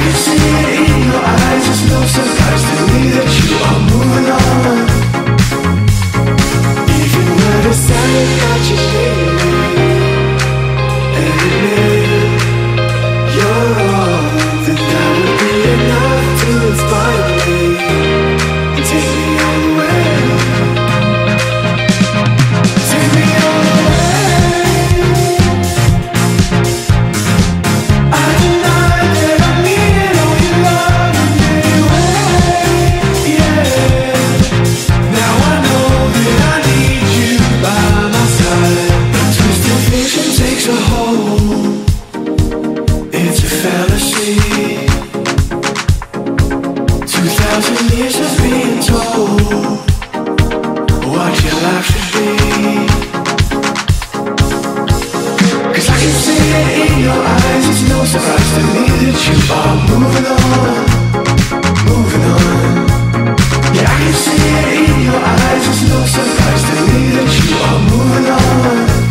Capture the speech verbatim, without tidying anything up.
can see it in your eyes. It's no surprise to me that you are moving on. If you were decided that you leave and admit you're wrong, then that would be enough to inspire me and take me all the way. Take me all the way. I deny that I needed all your love anyway. Yeah. Now I know that I need you by my side. Twisted vision takes a hold. It's a fantasy. Two thousand years of being told what your life should be. Cause I can see it in your eyes. It's no surprise to me that you are moving on, moving on. Yeah, I can see it in your eyes. It's no surprise to me that you are moving on.